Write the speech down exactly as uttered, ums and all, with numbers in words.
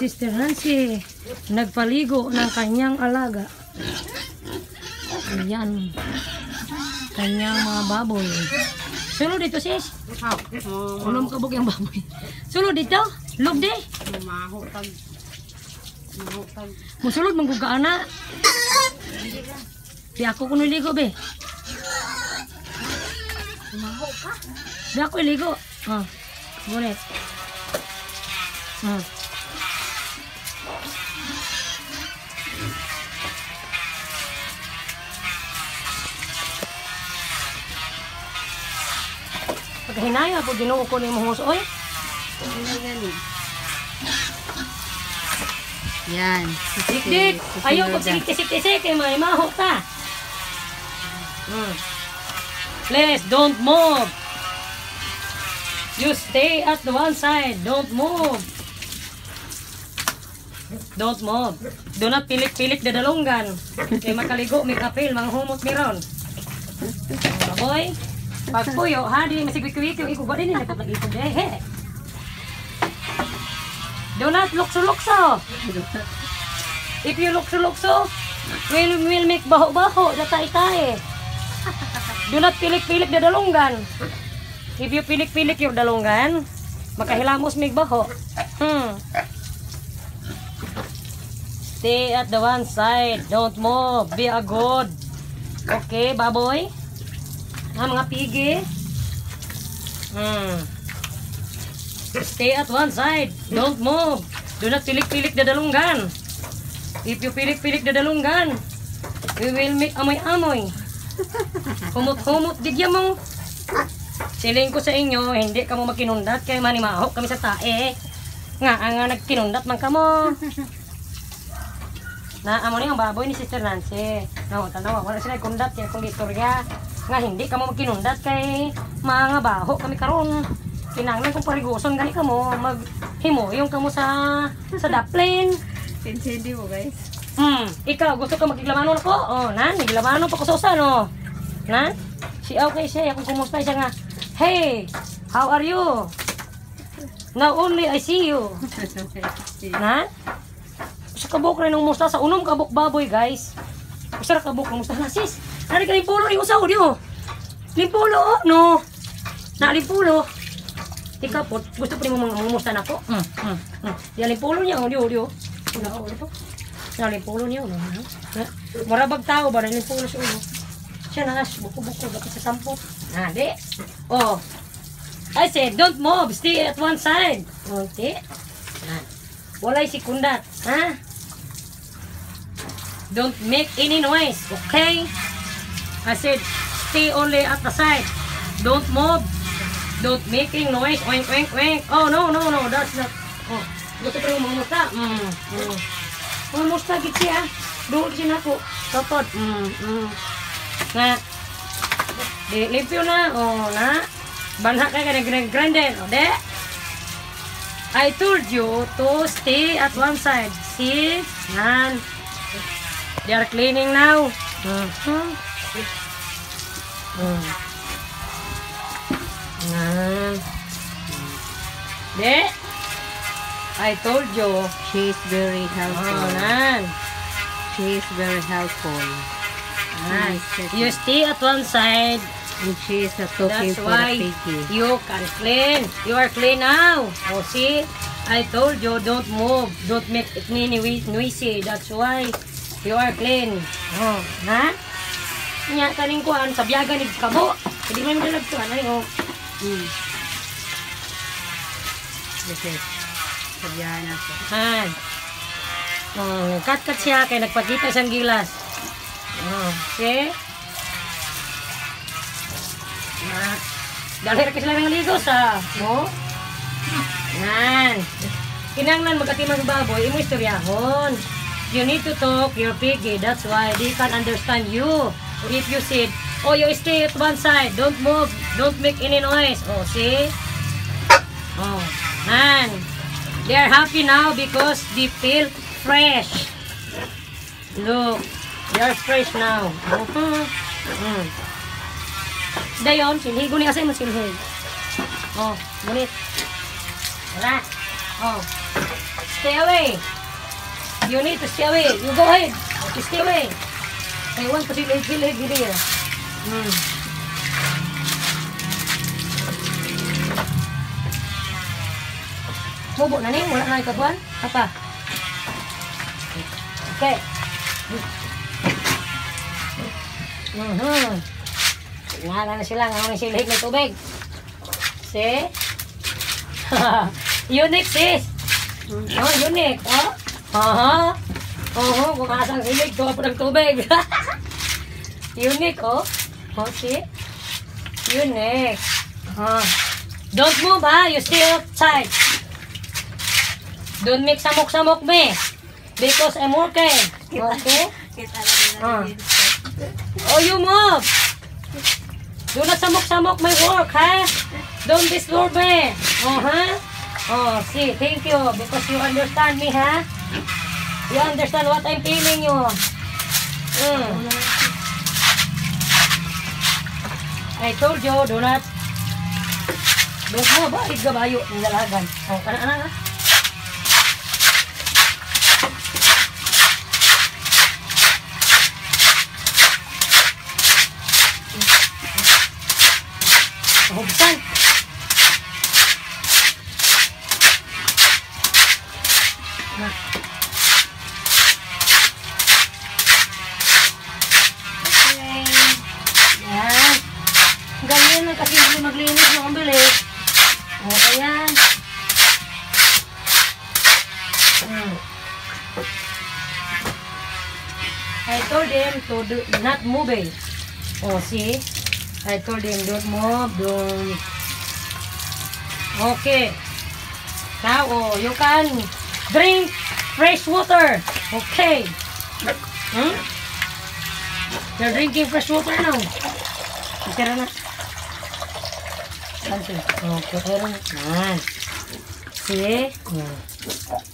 Sister Nancy nagpaligo ng kanyang alaga. Ayan. Kanyang mga baboy. Sulod dito sis. Ulam kabog yung baboy. Sulod dito. Log di. Mahutag. Mahutag. Musulod manggugaan na. Di ako kuno ligo be. Maho ka. Di ako iligo. Ah. Bulit. Ah. Pagkahinaya po ginoo ko ni mohos oy. Yan. Dik-dik. Ayaw ko sige-kisik-kisik kay may maho ta. Hmm. Please don't move. You stay at the one side. Don't move. Don't move. Do not pilik-pilik dadalunggan. Kay makaligo may kapil, mga humot miron. Boy. Pagpuyo, ha, di masigwik-wik yung ikuba din, nagpapag-ipod eh, he. Do not lukso-lukso. If you lukso-lukso, we'll, we'll make baho-baho, datay-tay. Do not pilik-pilik dadalunggan. If you pilik-pilik yung dalunggan, makahilamos may baho. Hmm. Stay at the one side, don't move, be a good. Okay, baboy? Ah, mga pigi. Hmm. Stay at one side. Don't move. Do not pilik-pilik dadalunggan. If you pilik-pilik dadalunggan, we will make amoy-amoy. Humot-humot digya mo. Siling ko sa inyo, hindi ka mo makinundat kay manimahok kami sa tae. Nga, nga nagkinundat man ka mo. Na, amo ni ang baboy ni Sister Nancy. No, tanaw, wala sila kundat kay kung istorya. Nga hindi ka mo makinundat kay mga baho kami karon. Kinanglan kung pariguson gani ka mo maghimuyon ka mo sa sa daplin. Pinsendi mo guys. Hmm, ikaw gusto ka magiglamano ko? Oh, nan, niglamano pa ko sa usa no. Nan, si okay siya kung kumusta siya nga. Hey, how are you? Now only I see you. Nan? Sa kabuk rin ng musta sa unom kabuk baboy guys. Usa ra kabuk ng musta na sis. Nari ka limpulo rin usaw diyo. Limpulo oh, no. Na limpulo. Tika po, gusto po mo mumusta na ko. Mm, mm, mm. Di limpulo niya oh, diyo, diyo. Una oh, ito. Na limpulo niya oh. Marabag tao ba na limpulo sa ulo. Siya na buko-buko dapat sa sampot. Na, di. Oh. I said, don't move, stay at one side. Okay. Na. Walay si kundat, ha? Don't make any noise, okay? I said, stay only at the side. Don't move. Don't making noise. Oink, oink, oink. Oh, no, no, no. That's not. Oh, gusto pa rin mamumusta. Mm, mm. Mamumusta, git siya. Doon siya na po. Kapot. Mm, mm. Nga. Di, limpyo na. Oh, na. Banha ka ka nag-grindin. O, de. I told you to stay at one side. See? Yan. They are cleaning now. Uh-huh. Mm. Yan. De. I told you. She is very helpful. Oh, nan. She is very helpful. Nice. You stay at one side. And she is a talking That's for why a piggy. you can clean. You are clean now. Oh, see? I told you, don't move. Don't make it noisy. That's why you are clean. Oh, ha? Nya, kaning kuhan, sa biyaga ni kabo. Hindi mo yung nalagtuhan. Ay, oh. Hmm. This is. Sabihan ako. Han. Oh, kat-kat siya kaya nagpakita siyang gilas. Oh, see? Ah, dahil kasi lang ng ligo sa, mo. Yan. Kinanglan magkatimang baboy, imo istoryahon. You need to talk your piggy. That's why they can understand you. If you said, oh, you stay at one side, don't move, don't make any noise. Oh, see? Oh, man. They are happy now because they feel fresh. Look, they are fresh now. Uh-huh. Mm. Dayon, sinhigo ni asay mo sinhig. Oh, gunit. Wala. Oh. Stay away. You need to stay away. You go ahead. You stay away. I want to feel feel it here. Hmm. Mubo na ni, wala na ikabuan. Apa? Okay. Mhm. Ngala na sila, ngala na sila higit ng tubig. See? Unique sis. Oh, unique. Oh. Aha. Oh, kumasang silig to po ng tubig. Unique, oh. Oh, see? Unique. Uh. Don't move, ha? You stay outside. Don't make samok-samok me. Because I'm working. Okay? Uh. Oh, you move. Do not samok-samok my work, ha? Don't disturb me. Uh-huh. Oh, see, thank you. Because you understand me, ha? You understand what I'm feeling you. Mm. I told you, do not. Don't mo ba? Igabayo ng dalagan. Oh, kana-ana, ha? Hubsan. Okay. Yan. Ganyan lang kasi hindi maglinis ng umbili. Okay yan. Hmm. I told him to do not move it. Oh, see? I told him don't move, don't. Okay. Now, oh, you can drink fresh water. Okay. Hmm? You're drinking fresh water now. Tira na. Okay. Okay. Man. See? Hmm.